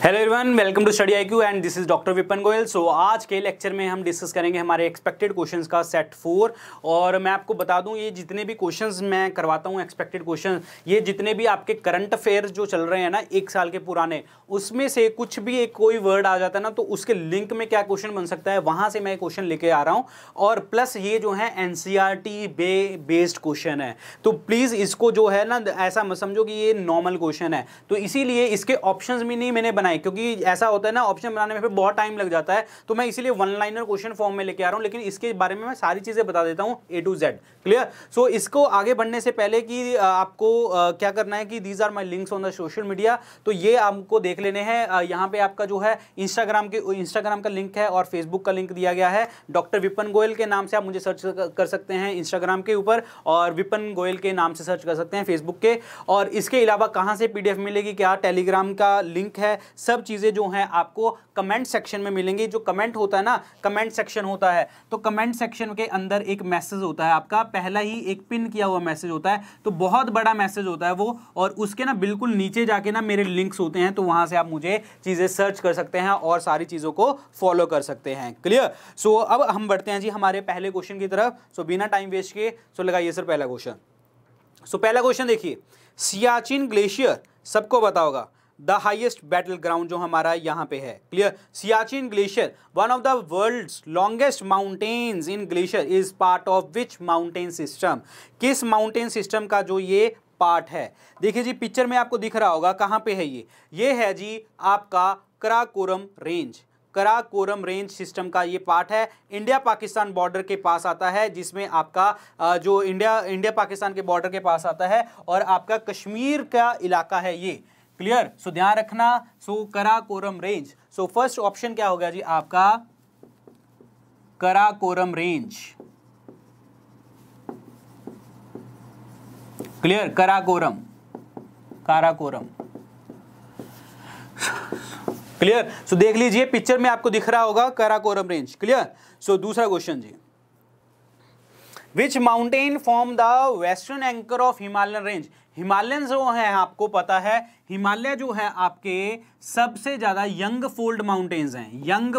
Hello everyone, welcome to study I Q and this is doctor Vipan Goyal. So आज के lecture में हम discuss करेंगे हमारे एक्सपेक्टेड क्वेश्चंस का सेट 4। और मैं आपको बता दूं, ये जितने भी क्वेश्चंस मैं करवाता हूं एक्सपेक्टेड क्वेश्चन, ये जितने भी आपके करंट अफेयर्स जो चल रहे हैं ना 1 साल के पुराने, उसमें से कुछ भी एक कोई वर्ड आ जाता है ना, तो उसके लिंक में क्या क्वेश्चन बन सकता है, वहां से मैं क्वेश्चन लेके आ रहा हूँ। और प्लस ये जो है एनसीईआरटी बेस्ड क्वेश्चन है, तो प्लीज इसको जो है ना ऐसा मत समझो कि ये नॉर्मल क्वेश्चन है। तो इसीलिए इसके ऑप्शंस भी नहीं मैंने बनाए, क्योंकि ऐसा होता है ना ऑप्शन बनाने में फिर बहुत टाइम लग जाता है, तो मैं इसीलिए वन लाइनर क्वेश्चन फॉर्म में लेके आ रहा हूं। लेकिन इसके बारे में मैं सारी चीजें बता देता हूं A to Z। Clear? So इसको आगे बढ़ने से पहले कि आपको क्या करना है कि these are my links on the social media, तो ये आपको देख लेने हैं। यहाँ पे आपका जो है इंस्टाग्राम का लिंक है और फेसबुक का लिंक दिया गया है। डॉक्टर विपन गोयल के नाम से आप मुझे सर्च कर सकते हैं इंस्टाग्राम के ऊपर, और विपन गोयल के नाम से सर्च कर सकते हैं फेसबुक के। और इसके अलावा कहाँ से PDF मिलेगी, क्या टेलीग्राम का लिंक है, सब चीजें जो हैं आपको कमेंट सेक्शन में मिलेंगी। जो कमेंट होता है ना, कमेंट सेक्शन होता है, तो कमेंट सेक्शन के अंदर एक मैसेज होता है आपका, पहला ही एक पिन किया हुआ मैसेज होता है, तो बहुत बड़ा मैसेज होता है वो, और उसके ना बिल्कुल नीचे जाके ना मेरे लिंक्स होते हैं, तो वहां से आप मुझे चीजें सर्च कर सकते हैं और सारी चीजों को फॉलो कर सकते हैं। क्लियर? सो अब हम बढ़ते हैं जी हमारे पहले क्वेश्चन की तरफ। सो बिना टाइम वेस्ट किए सो लगाइए सर पहला क्वेश्चन। सो पहला क्वेश्चन देखिए, सियाचिन ग्लेशियर सबको पता होगा, द हाइएस्ट बैटल ग्राउंड जो हमारा यहाँ पे है। Clear? Siachen glacier one of the world's longest mountains in glacier is part of which mountain system? किस माउंटेन सिस्टम का जो ये पार्ट है? देखिए जी पिक्चर में आपको दिख रहा होगा, कहाँ पे है ये है जी आपका Karakoram range. Karakoram range system का ये पार्ट है, इंडिया पाकिस्तान बॉर्डर के पास आता है, जिसमें आपका जो इंडिया पाकिस्तान के बॉर्डर के पास आता है, और आपका कश्मीर का इलाका है ये। क्लियर? सो ध्यान रखना। So Karakoram range, so first option क्या होगा जी आपका Karakoram range. Clear? Karakoram. Clear? So देख लीजिए पिक्चर में आपको दिख रहा होगा कराकोरम रेंज। क्लियर? सो दूसरा क्वेश्चन जी, which mountain form the western anchor of Himalayan range? Himalayan जो है आपको पता है, हिमालय जो है आपके सबसे ज्यादा यंग फोल्ड माउंटेन्स हैं। यंग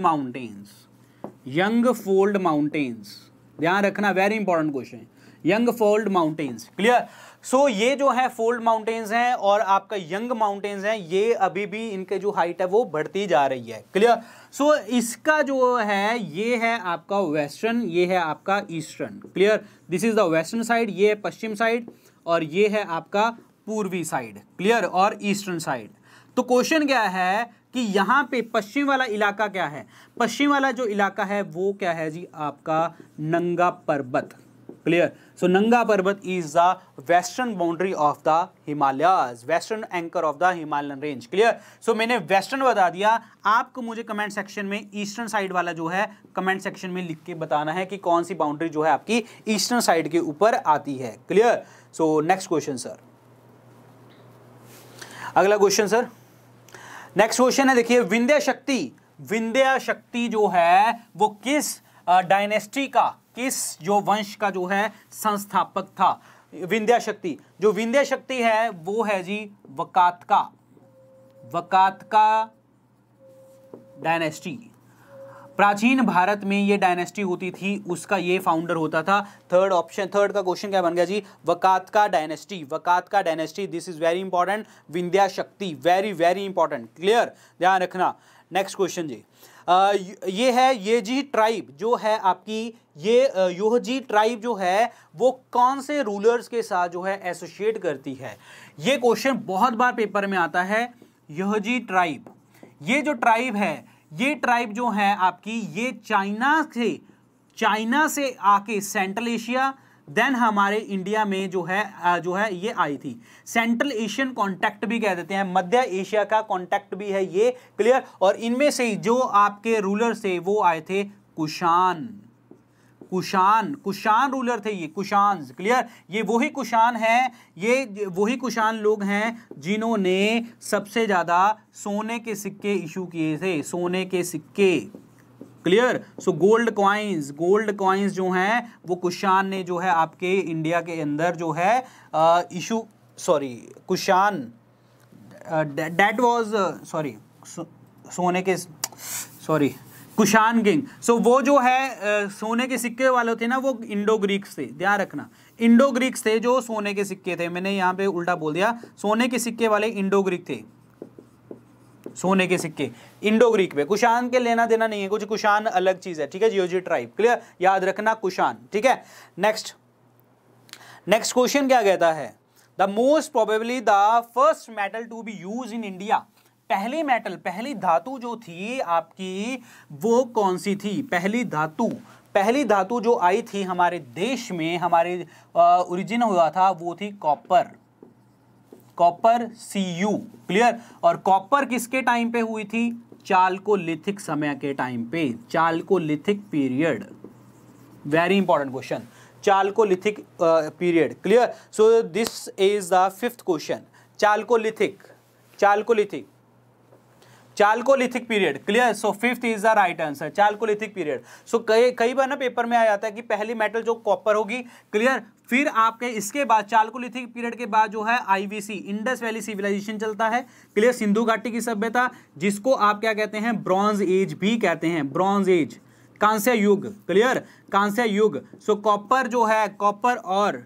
फोल्ड माउंटेन्स, ध्यान रखना, very important question, young fold mountains. Clear? So ये जो है फोल्ड माउंटेन्स हैं और आपका यंग माउंटेन्स हैं, ये अभी भी इनके जो हाइट है वो बढ़ती जा रही है। क्लियर? सो इसका जो है ये है आपका वेस्टर्न, ये है आपका eastern. Clear? This is the western side, ये है पश्चिम साइड, और ये है आपका पूर्वी साइड। क्लियर? और ईस्टर्न साइड। तो क्वेश्चन क्या है कि यहाँ पे पश्चिम वाला इलाका क्या है? पश्चिम वाला जो इलाका है वो क्या है जी आपका नंगा पर्वत। Clear? So Nanga Parbat is the western boundary of the Himalayas, western anchor of the Himalayan range. Clear? So मैंने वेस्टर्न बता दिया, आपको मुझे कमेंट सेक्शन में ईस्टर्न साइड वाला जो है कमेंट सेक्शन में लिख के बताना है कि कौन सी बाउंड्री जो है आपकी ईस्टर्न साइड के ऊपर आती है। Clear? So next question sir, अगला क्वेश्चन सर, नेक्स्ट क्वेश्चन है, देखिए विंध्य शक्ति जो है वो किस डायनेस्टी का, किस जो वंश का जो है संस्थापक था? विंध्य शक्ति है वो है जी वकातका डायनेस्टी। प्राचीन भारत में ये डायनेस्टी होती थी, उसका ये फाउंडर होता था। थर्ड का क्वेश्चन क्या बन गया जी? Vakataka dynasty. This is very important, Vindhya Shakti, very very important. Clear? ध्यान रखना। नेक्स्ट क्वेश्चन जी, ये है येजी ट्राइब जो है आपकी, ये योहजी ट्राइब जो है वो कौन से रूलर्स के साथ जो है एसोसिएट करती है? ये क्वेश्चन बहुत बार पेपर में आता है। योहजी ट्राइब, ये जो ट्राइब है, ये ट्राइब जो है आपकी, ये चाइना से आके सेंट्रल एशिया, देन हमारे इंडिया में जो है ये आई थी। सेंट्रल एशियन कॉन्टैक्ट भी कह देते हैं, मध्य एशिया का कॉन्टैक्ट भी है ये। क्लियर? और इनमें से जो आपके रूलर थे वो आए थे कुषाण रूलर थे ये, कुषाण। क्लियर? ये वही कुषाण है, ये वही कुषाण लोग हैं जिन्होंने सबसे ज्यादा सोने के सिक्के इशू किए थे, सोने के सिक्के। क्लियर? सो गोल्ड कॉइन्स जो हैं वो कुषाण ने जो है आपके इंडिया के अंदर जो है कुषाण, that was sorry सोने के, सॉरी, कुशान किंग। सो वो जो है सोने के सिक्के वाले थे ना, वो इंडो ग्रीक्स थे, ध्यान रखना, इंडो ग्रीक्स थे जो सोने के सिक्के थे। मैंने यहाँ पे उल्टा बोल दिया, सोने के सिक्के वाले इंडो ग्रीक थे, सोने के सिक्के इंडो ग्रीक पे। कुशान के लेना देना नहीं है कुछ, कुशान अलग चीज है, ठीक है, जियोजी ट्राइब, क्लियर, याद रखना कुशान, ठीक है। नेक्स्ट क्वेश्चन क्या कहता है, the most probably the first metal to be use in India. पहली मेटल, पहली धातु जो थी आपकी, वो कौन सी थी? पहली धातु जो आई थी हमारे देश में, हमारे ओरिजिन हुआ था, वो थी कॉपर, Cu, क्लियर। और कॉपर किसके टाइम पे हुई थी? चालकोलिथिक समय के टाइम पे, chalcolithic period, very important question, chalcolithic period, clear. So this is the fifth question, chalcolithic period, clear. So fifth is the right answer, chalcolithic period. सो कई बार ना पेपर में आ जाता है कि पहली मेटल जो कॉपर होगी, क्लियर, फिर आपके इसके बाद चालकोलिथिक पीरियड के बाद जो है आईवीसी, इंडस वैली सिविलाइजेशन चलता है, क्लियर, सिंधु घाटी की सभ्यता, जिसको आप क्या कहते हैं? ब्रॉन्ज एज भी कहते हैं, ब्रॉन्ज एज, कांस्य युग, क्लियर, कांस्य युग। सो कॉपर जो है, कॉपर और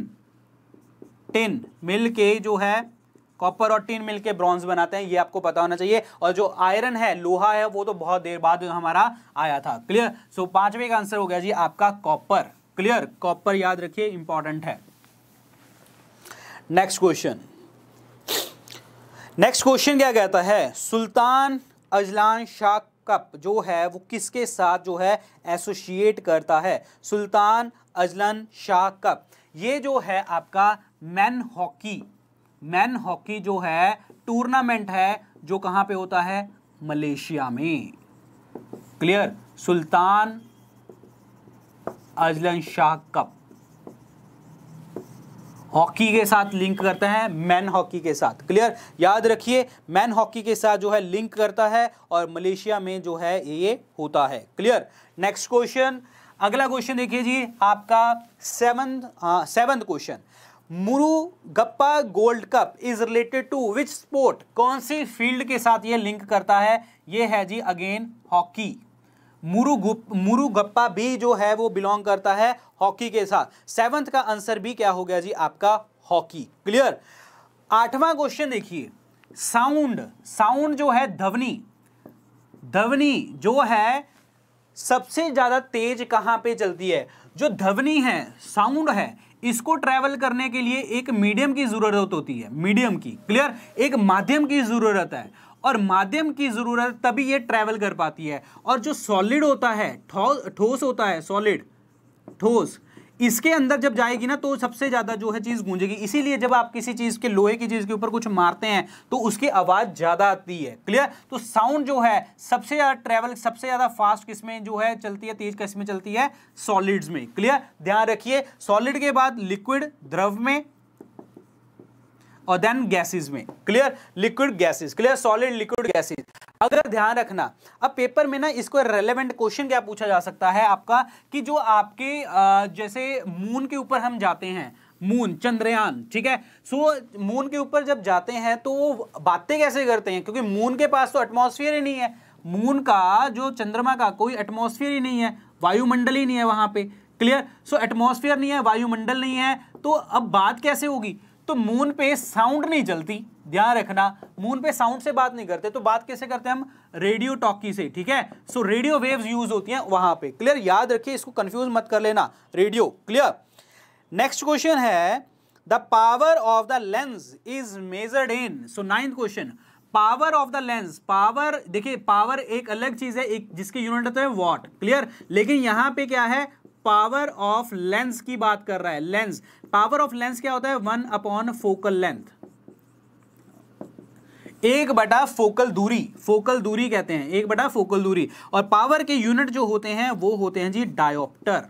टिन मिलके जो है, कॉपर और टिन मिलके ब्रॉन्ज बनाते हैं, ये आपको पता होना चाहिए। और जो आयरन है, लोहा है, वो तो बहुत देर बाद हमारा आया था, क्लियर। सो पांचवें का आंसर हो गया जी आपका कॉपर, क्लियर, कॉपर याद रखिए, इंपॉर्टेंट है। नेक्स्ट क्वेश्चन क्या कहता है, सुल्तान अजलान शाह कप जो है वो किसके साथ जो है एसोसिएट करता है? सुल्तान अजलान शाह कप, ये जो है आपका मैन हॉकी जो है टूर्नामेंट है, जो कहां पे होता है? मलेशिया में, clear, Sultan Azlan Shah cup hockey के साथ लिंक करते हैं, मैन हॉकी के साथ, क्लियर, याद रखिए, मैन हॉकी के साथ जो है लिंक करता है और मलेशिया में जो है ये होता है, क्लियर। नेक्स्ट क्वेश्चन, अगला क्वेश्चन देखिए जी आपका seventh question, Murugappa gold cup is related to which sport? कौन सी फील्ड के साथ ये लिंक करता है? ये है जी अगेन हॉकी, मुरुगप्पा भी जो है वो बिलोंग करता है हॉकी के साथ। सेवंथ का आंसर भी क्या हो गया जी आपका? Hockey, clear. आठवां क्वेश्चन देखिए, साउंड जो है ध्वनि जो है सबसे ज्यादा तेज कहां पे चलती है? जो ध्वनि है, साउंड है, इसको ट्रैवल करने के लिए एक मीडियम की जरूरत होती है, मीडियम की, क्लियर, एक माध्यम की जरूरत है, और माध्यम की जरूरत तभी ये ट्रैवल कर पाती है। और जो सॉलिड होता है, ठोस होता है, सॉलिड ठोस, इसके अंदर जब जाएगी ना तो सबसे ज्यादा जो है चीज गूंजेगी। इसीलिए जब आप किसी चीज के, लोहे की चीज के ऊपर कुछ मारते हैं तो उसकी आवाज ज्यादा आती है, क्लियर। तो साउंड जो है सबसे ज्यादा ट्रैवल, सबसे ज्यादा फास्ट किसमें जो है चलती है, तेज किसमें चलती है? सॉलिड्स में, क्लियर, ध्यान रखिए। सॉलिड के बाद लिक्विड, द्रव में, और देन गैसेस में, clear, liquid gases, clear, solid liquid gases. अगर ध्यान रखना, अब पेपर में ना इसको रेलेवेंट क्वेश्चन क्या पूछा जा सकता है आपका, कि जो आपके जैसे मून के ऊपर हम जाते हैं, मून, चंद्रयान, ठीक है, सो मून के ऊपर जब जाते हैं तो बातें कैसे करते हैं? क्योंकि मून के पास तो एटमॉस्फेयर ही नहीं है, मून का जो चंद्रमा का कोई एटमॉस्फेयर ही नहीं है, वायुमंडल ही नहीं है वहां पे, क्लियर। सो एटमॉस्फेयर नहीं है, वायुमंडल नहीं है, तो अब बात कैसे होगी? तो मून पे साउंड नहीं चलती, ध्यान रखना, मून पे साउंड से बात नहीं करते, तो बात कैसे करते हैं हम? रेडियो टॉकी से, ठीक है। सो रेडियो वेव्स यूज होती हैं वहां पे, क्लियर, याद रखिए, इसको कंफ्यूज मत कर लेना, रेडियो, क्लियर। नेक्स्ट क्वेश्चन है, the power of the lens is measured in. So ninth question, power of the lens, power, देखिए पावर एक अलग चीज है, एक जिसकी यूनिट होता है वॉट, क्लियर, लेकिन यहां पे क्या है? पावर ऑफ लेंस की बात कर रहा है, लेंस, पावर ऑफ लेंस क्या होता है? 1 फोकल लेंथ, 1 फोकल दूरी, फोकल दूरी कहते हैं, 1 फोकल दूरी। और पावर के यूनिट जो होते हैं वो होते हैं जी डायोप्टर,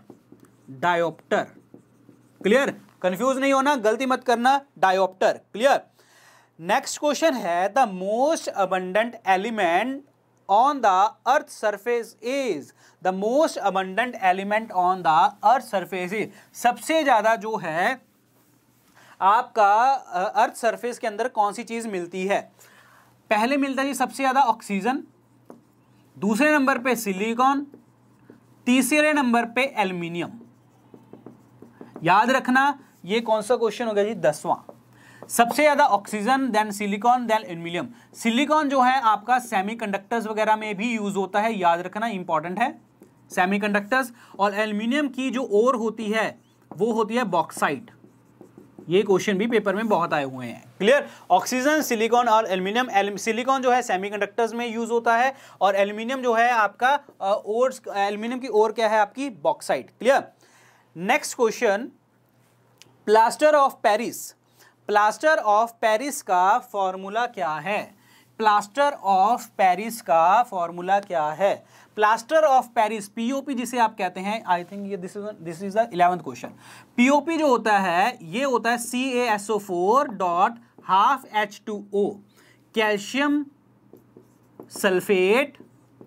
क्लियर, कंफ्यूज नहीं होना, गलती मत करना, डायोप्टर, क्लियर। नेक्स्ट क्वेश्चन है, the most abundant element on the earth surface is, the most abundant element on the earth surface is, सबसे ज्यादा जो है आपका अर्थ सरफेस के अंदर कौन सी चीज मिलती है? पहले मिलता है जी सबसे ज्यादा ऑक्सीजन, दूसरे नंबर पे सिलिकॉन, तीसरे नंबर पे एल्युमिनियम। याद रखना ये कौन सा क्वेश्चन हो गया जी, 10वां। सबसे ज्यादा oxygen, then silicon, then aluminium. Silicon जो है आपका सेमीकंडक्टर्स वगैरह में भी यूज होता है, याद रखना इंपॉर्टेंट है सेमीकंडक्टर्स। और एल्युमिनियम की जो ओर होती है वो होती है बॉक्साइट। ये क्वेश्चन भी पेपर में बहुत आए हुए हैं। क्लियर? ऑक्सीजन, सिलिकॉन और एल्युमिनियम। सिलिकॉन जो है सेमीकंडक्टर्स में यूज होता है और एल्युमिनियम जो है आपका ओर्स, एल्युमिनियम की ओर क्या है आपकी, bauxite. Clear? Next question, plaster of Paris. Plaster of Paris का फॉर्मूला क्या है? प्लास्टर ऑफ पेरिस का फॉर्मूला क्या है? प्लास्टर ऑफ पेरिस, पीओपी जिसे आप कहते हैं, आई थिंक ये this is the 11th question. POP जो होता है ये होता है CaSO4 dot half H2O, calcium sulphate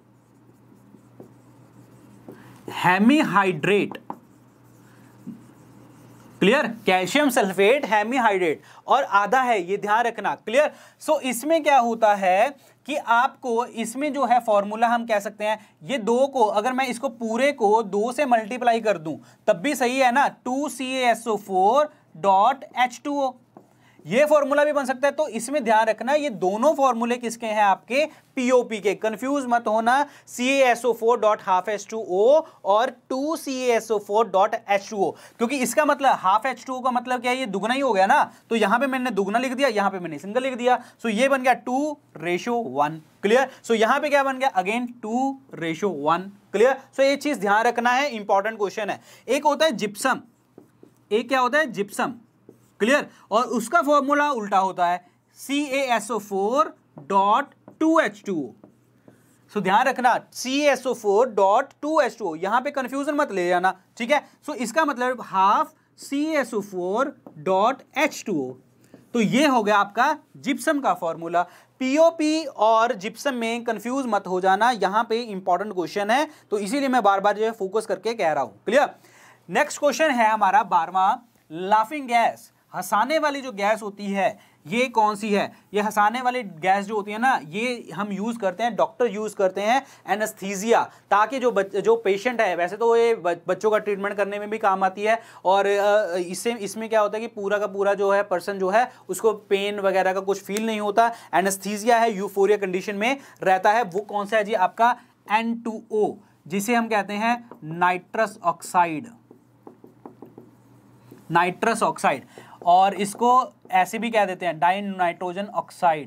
hemihydrate. Clear? Calcium sulphate hemihydrate और आधा है, ये ध्यान रखना। क्लियर? सो इसमें क्या होता है कि आपको इसमें जो है फॉर्मूला हम कह सकते हैं, ये दो को अगर मैं इसको पूरे को 2 से मल्टीप्लाई कर दूं तब भी सही है ना, 2CaSO4 डॉट H2O, ये फॉर्मूला भी बन सकता है। तो इसमें ध्यान रखना ये दोनों फॉर्मूले किसके हैं, आपके पीओपी के। कंफ्यूज मत होना, CaSO4 डॉट हाफ H2O और 2CaSO4 डॉट H2O, क्योंकि इसका मतलब हाफ H2O का मतलब क्या है, ये दुगना ही हो गया ना। तो यहां पे मैंने दुगना लिख दिया, यहां पे मैंने सिंगल लिख दिया, सो ये बन गया 2:1। क्लियर? सो यहां पे क्या बन गया, अगेन 2:1। क्लियर? सो ये चीज ध्यान रखना है, इंपॉर्टेंट क्वेश्चन है। एक होता है जिप्सम, एक क्या होता है, जिप्सम। क्लियर? और उसका फॉर्मूला उल्टा होता है CaSO4 डॉट 2H2O। सो ध्यान रखना CaSO4 डॉट 2H2O, यहां पे कंफ्यूजन मत ले जाना, ठीक है। सो इसका मतलब हाफ CaSO4 डॉट H2O। तो ये हो गया आपका जिप्सम का फॉर्मूला। पीओपी और जिप्सम में कंफ्यूज मत हो जाना, यहां पे इंपॉर्टेंट क्वेश्चन है, तो इसीलिए मैं बार बार जो है फोकस करके कह रहा हूं। क्लियर? नेक्स्ट क्वेश्चन है हमारा 12वां, लाफिंग गैस। हंसाने वाली जो गैस होती है ये कौन सी है? ये हंसाने वाली गैस जो होती है ना, ये हम यूज करते हैं, डॉक्टर यूज करते हैं एनेस्थीसिया, ताकि जो पेशेंट है, वैसे तो ये बच्चों का ट्रीटमेंट करने में भी काम आती है, और इसमें क्या होता है कि पूरा का पूरा जो है पर्सन जो है उसको पेन वगैरह का कुछ फील नहीं होता। एनेस्थीसिया है, यूफोरिया कंडीशन में रहता है। वो कौन सा है जी, आपका N2O, जिसे हम कहते हैं नाइट्रस ऑक्साइड, नाइट्रस ऑक्साइड, और इसको ऐसे भी कह देते हैं डाई नाइट्रोजन ऑक्साइड।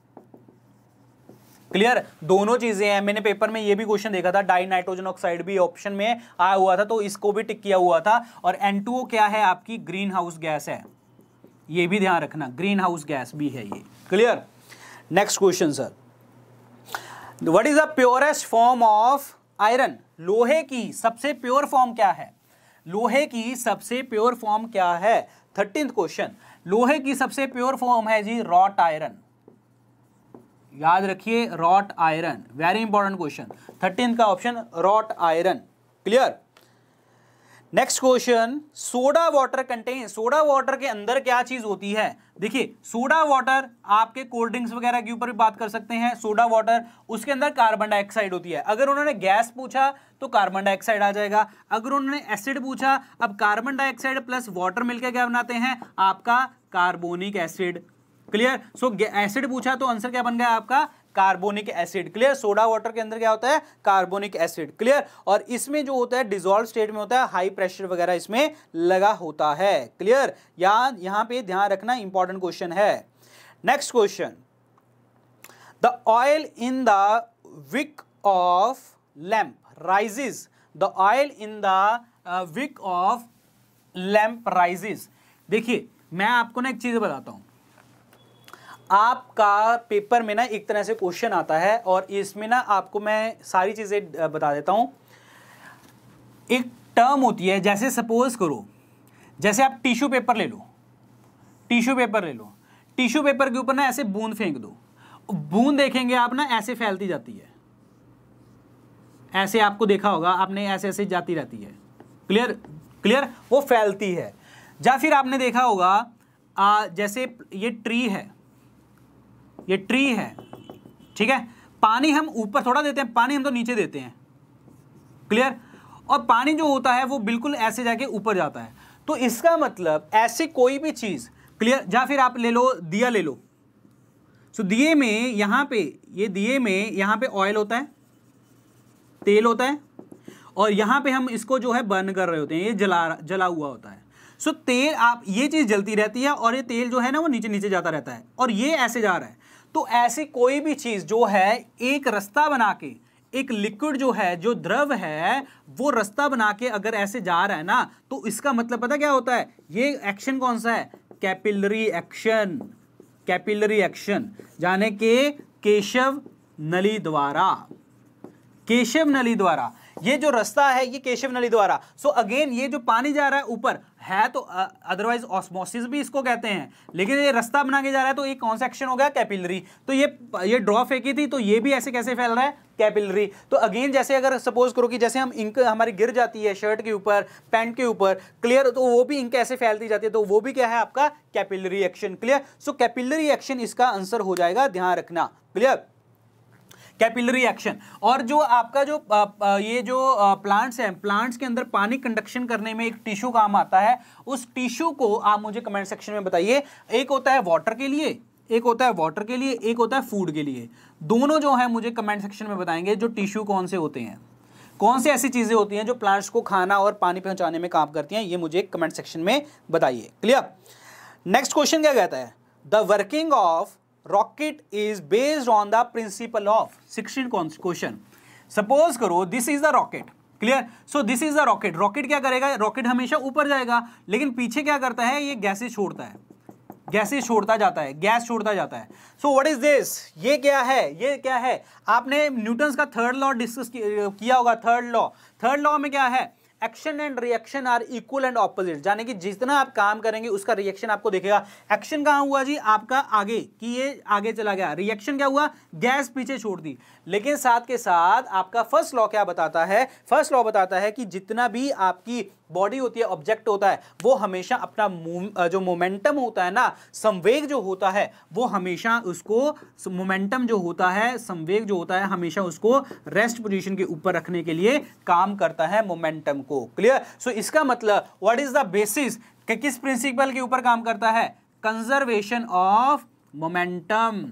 क्लियर? दोनों चीजें हैं, मैंने पेपर में ये भी क्वेश्चन देखा था, डाई नाइट्रोजन ऑक्साइड भी ऑप्शन में आया हुआ था, तो इसको भी टिक किया हुआ था। और N2O क्या है, आपकी ग्रीन हाउस गैस है, ये भी ध्यान रखना, ग्रीन हाउस गैस भी है ये। Clear? Next question sir, what is the purest form of iron? लोहे की सबसे प्योर फॉर्म क्या है? लोहे की सबसे प्योर फॉर्म क्या है? 13th क्वेश्चन, लोहे की सबसे प्योर फॉर्म है जी रॉट आयरन। याद रखिए, wrought iron, very important question, 13th का option wrought iron. Clear? Next question, soda water contain. Soda water के अंदर क्या चीज होती है? देखिए, सोडा वाटर आपके कोल्ड ड्रिंक्स वगैरह के ऊपर भी बात कर सकते हैं। सोडा वाटर, उसके अंदर कार्बन डाइऑक्साइड होती है। अगर उन्होंने गैस पूछा तो कार्बन डाइऑक्साइड आ जाएगा। अगर उन्होंने एसिड पूछा, अब कार्बन डाइऑक्साइड प्लस वाटर मिलकर क्या बनाते हैं, आपका carbonic acid. Clear? So acid पूछा तो आंसर क्या बन गया आपका, carbonic acid. Clear? Soda water के अंदर क्या होता है, कार्बोनिक एसिड। क्लियर? और इसमें जो होता है डिसॉल्व स्टेट में होता है, हाई प्रेशर वगैरह इसमें लगा होता है। क्लियर? यहां पे ध्यान रखना, इंपॉर्टेंट क्वेश्चन है। Next question, the oil in the wick of lamp rises. The oil in the wick of lamp rises. देखिए, मैं आपको ना एक चीज बताता हूं, आपका पेपर में ना एक तरह से क्वेश्चन आता है और इसमें ना आपको मैं सारी चीजें बता देता हूं। एक टर्म होती है, जैसे सपोज करो, जैसे आप टिश्यू पेपर ले लो, टिश्यू पेपर ले लो, टिश्यू पेपर के ऊपर ना ऐसे बूंद फेंक दो, बूंद देखेंगे आप ना ऐसे फैलती जाती है, ऐसे आपको देखा होगा आपने, ऐसे ऐसे जाती रहती है। क्लियर? क्लियर? वो फैलती है। या फिर आपने देखा होगा जैसे ये ट्री है, ये ट्री है, ठीक है। पानी हम ऊपर थोड़ा देते हैं, पानी हम तो नीचे देते हैं, क्लियर। और पानी जो होता है वो बिल्कुल ऐसे जाके ऊपर जाता है। तो इसका मतलब ऐसी कोई भी चीज, क्लियर। या फिर आप ले लो दिया, ले लो। सो दिए में यहां पे, ये दिए में यहां पे ऑयल होता है, तेल होता है, और यहां पे हम इसको जो है बर्न कर रहे होते हैं, ये जला हुआ होता है। सो तेल, आप ये चीज जलती रहती है और ये तेल जो है ना वो नीचे नीचे जाता रहता है और ये ऐसे जा रहा है। तो ऐसी कोई भी चीज जो है एक रास्ता बना के, एक लिक्विड जो है, जो द्रव है, वो रास्ता बना के अगर ऐसे जा रहा है ना, तो इसका मतलब पता क्या होता है? ये एक्शन कौन सा है? Capillary action. कैपिलरी एक्शन जाने के केशव नली द्वारा, केशव नली द्वारा। ये जो रास्ता है ये केशव नली द्वारा। सो अगेन ये जो पानी जा रहा है ऊपर है, तो अदरवाइज ऑस्मोसिस भी इसको कहते हैं, लेकिन ये रास्ता बना के जा रहा है, तो ये कौन सा एक्शन हो गया? कैपिलरी। तो ये ड्रॉ फेंकी थी, तो ये भी ऐसे कैसे फैल रहा है? कैपिलरी। तो अगेन जैसे अगर सपोज करो कि जैसे हम इंक हमारी गिर जाती है शर्ट के ऊपर, पैंट के ऊपर, क्लियर, तो वो भी इंक ऐसे फैलती जाती है, तो वो भी क्या है? आपका capillary action, clear. So capillary action इसका आंसर हो जाएगा, ध्यान रखना, क्लियर। Capillary action. और जो आपका जो ये जो प्लांट्स हैं, प्लांट्स के अंदर पानी कंडक्शन करने में एक टिश्यू काम आता है, उस टिश्यू को आप मुझे कमेंट सेक्शन में बताइए। एक होता है वाटर के लिए, एक होता है वाटर के लिए, एक होता है फूड के लिए। दोनों जो है मुझे कमेंट सेक्शन में बताएंगे जो टिश्यू कौन से होते हैं, कौन सी ऐसी चीजें होती हैं जो प्लांट्स को खाना और पानी पहुंचाने में काम करती हैं, ये मुझे कमेंट सेक्शन में बताइए, क्लियर। नेक्स्ट क्वेश्चन क्या कहता है? The working of rocket is based on the principle of. 16 question. Suppose करो this is the rocket, clear. So this is the rocket. Rocket क्या करेगा? रॉकेट हमेशा ऊपर जाएगा, लेकिन पीछे क्या करता है? ये गैसेस छोड़ता है, गैसेस छोड़ता जाता है, गैस छोड़ता जाता है। So what is this? ये क्या है? ये क्या है? आपने न्यूटन्स का थर्ड लॉ डिस्कस किया होगा। थर्ड लॉ में क्या है? Action and reaction are equal and opposite, यानी कि जितना आप काम करेंगे उसका रिएक्शन आपको दिखेगा। एक्शन कहां हुआ जी? आपका आगे, कि ये आगे चला गया। रिएक्शन क्या हुआ? गैस पीछे छोड़ दी। लेकिन साथ के साथ आपका फर्स्ट लॉ क्या बताता है? फर्स्ट लॉ बताता है कि जितना भी आपकी बॉडी होती है, ऑब्जेक्ट होता है, वो हमेशा अपना जो मोमेंटम होता है ना, संवेग जो होता है, वो हमेशा उसको, मोमेंटम जो होता है, संवेग जो होता है, हमेशा उसको रेस्ट पोजीशन के ऊपर रखने के लिए काम करता है, मोमेंटम को, क्लियर। सो इसका मतलब व्हाट इज द बेसिस, कि किस प्रिंसिपल के ऊपर काम करता है? Conservation of momentum.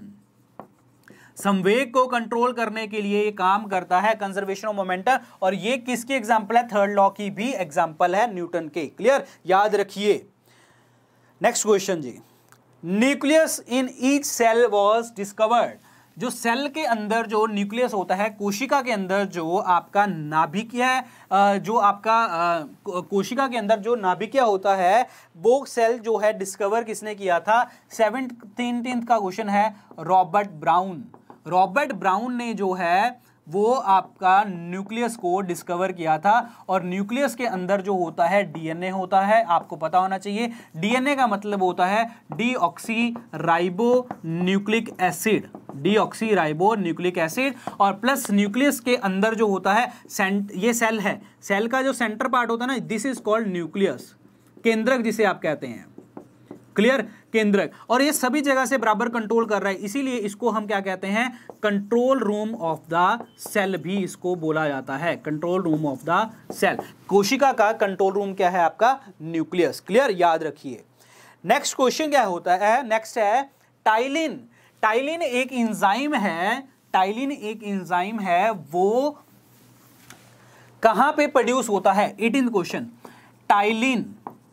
संवेग को कंट्रोल करने के लिए ये काम करता है, कंजर्वेशन ऑफ मोमेंटम। और ये किसकी एग्जांपल है? थर्ड लॉ की भी एग्जांपल है, न्यूटन के, क्लियर, याद रखिए। नेक्स्ट क्वेश्चन जी। Nucleus in each cell was discovered. जो सेल के अंदर जो न्यूक्लियस होता है, कोशिका के अंदर जो आपका नाभिकीय है, जो आपका कोशिका के अंदर जो नाभिकीय होता है, वो सेल जो है डिस्कवर किसने किया था? 17th का क्वेश्चन है, रॉबर्ट ब्राउन। रॉबर्ट ब्राउन ने जो है वो आपका न्यूक्लियस को डिस्कवर किया था। और न्यूक्लियस के अंदर जो होता है डीएनए होता है, आपको पता होना चाहिए। डीएनए का मतलब होता है deoxyribonucleic acid, deoxyribonucleic acid. और प्लस न्यूक्लियस के अंदर जो होता है, ये सेल है, सेल का जो सेंटर पार्ट होता है ना, दिस इज कॉल्ड न्यूक्लियस, केंद्रक जिसे आप कहते हैं, क्लियर, केंद्रक। और ये सभी जगह से बराबर कंट्रोल कर रहा है, इसीलिए इसको हम क्या कहते हैं? Control room of the cell भी इसको बोला जाता है, control room of the cell. कोशिका का कंट्रोल रूम क्या है? आपका न्यूक्लियस, क्लियर, याद रखिए। नेक्स्ट क्वेश्चन क्या होता है? नेक्स्ट है टाइलिन। टाइलिन एक एंजाइम है, टाइलिन एक एंजाइम है, वो कहां पे प्रोड्यूस होता है? 18th question. टाइलिन,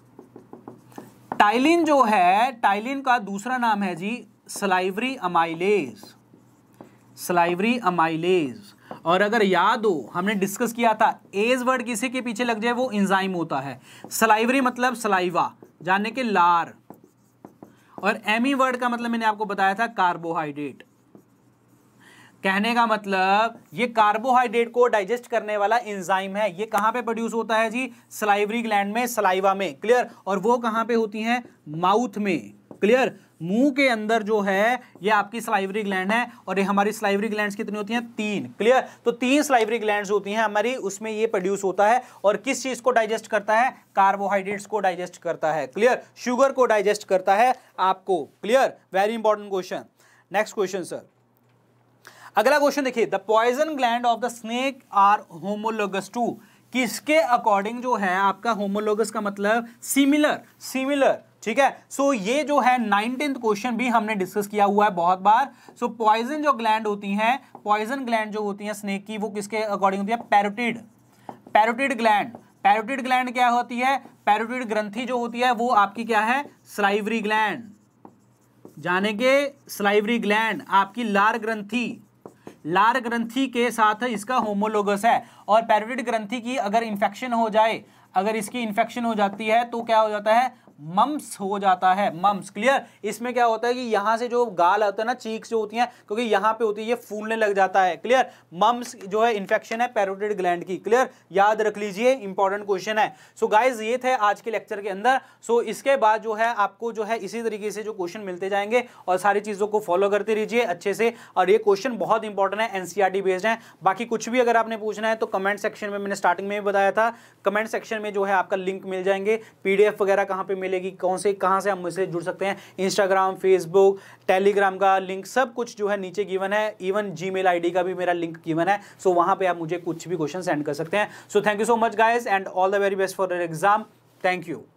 टाइलिन जो है, टाइलिन का दूसरा नाम है जी सलाइवरी अमाइलेज, सलाइवरी अमाइलेज। और अगर याद हो, हमने डिस्कस किया था, एज वर्ड किसी के पीछे लग जाए वो एंजाइम होता है। सलाइवरी मतलब सलाइवा, जानने के लार। और एमी वर्ड का मतलब मैंने आपको बताया था कार्बोहाइड्रेट। कहने का मतलब ये कार्बोहाइड्रेट को डाइजेस्ट करने वाला एंजाइम है। ये कहां पे प्रोड्यूस होता है जी? सलाइवरी ग्लैंड में, सलाइवा में, क्लियर। और वो कहां पे होती हैं? माउथ में, क्लियर। मुंह के अंदर जो है ये आपकी सलाइवरी ग्लैंड है। और ये हमारी सलाइवरी ग्लैंड्स कितनी होती हैं? 3, क्लियर। तो 3 सलाइवरी ग्लैंड्स होती हैं हमारी, उसमें ये प्रोड्यूस होता है। और किस चीज को डाइजेस्ट करता है? कार्बोहाइड्रेट्स को डाइजेस्ट करता है, क्लियर। शुगर को डाइजेस्ट करता है आपको, clear. Very important question. Next question sir. अगला क्वेश्चन देखिए, the poison gland of the snake are homologous to, किसके अकॉर्डिंग जो है आपका होमोलोगस का मतलब सिमिलर, ठीक है। सो ये जो है 19th क्वेश्चन भी हमने डिस्कस किया हुआ है बहुत बार। सो पॉइजन जो ग्लैंड होती हैं, पॉइजन ग्लैंड जो होती हैं स्नेक की, वो किसके अकॉर्डिंग होती है? Parotid gland. पैरोटिड ग्लैंड क्या होती है? पैरोटिड ग्रंथि जो होती है वो आपकी क्या है? सलाइवरी ग्लैंड, जानेंगे सलाइवरी ग्लैंड आपकी लार ग्रंथि के साथ इसका होमोलोगस है। और पैरोटिड ग्रंथि की अगर इंफेक्शन हो जाए, अगर इसकी इंफेक्शन हो जाती है तो क्या हो जाता है? मम्स हो जाता है, मम्स। क्लियर? इसमें क्या होता है कि यहां से जो गाल आता है ना, चीक्स जो होती हैं, क्योंकि यहां पे होती है, ये फूलने लग जाता है। क्लियर? मम्स जो है इंफेक्शन है पैरोटिड ग्लैंड की। क्लियर? याद रख लीजिए, इंपॉर्टेंट क्वेश्चन है। सो गाइज ये थे आज के लेक्चर के अंदर। सो इसके बाद जो है आपको जो है इसी तरीके से जो क्वेश्चन मिलते जाएंगे और सारी चीजों को फॉलो करते रहिए अच्छे से। और ये क्वेश्चन बहुत इंपॉर्टेंट है, एनसीईआरटी बेस्ड है। बाकी कुछ भी अगर आपने पूछना है तो कमेंट सेक्शन में, मैंने स्टार्टिंग में भी बताया था, कमेंट सेक्शन में जो है आपका लिंक मिल जाएंगे। पीडीएफ वगैरह कहाँ पे मिलेगी, कहाँ से हम मुझसे जुड़ सकते हैं, इंस्टाग्राम, फेसबुक, टेलीग्राम का लिंक सब कुछ जो है नीचे गिवन है। इवन जीमेल आईडी का भी मेरा लिंक गिवन है। सो वहां पे आप मुझे कुछ भी क्वेश्चन सेंड कर सकते हैं। So thank you so much guys and all the very best for your exam. Thank you.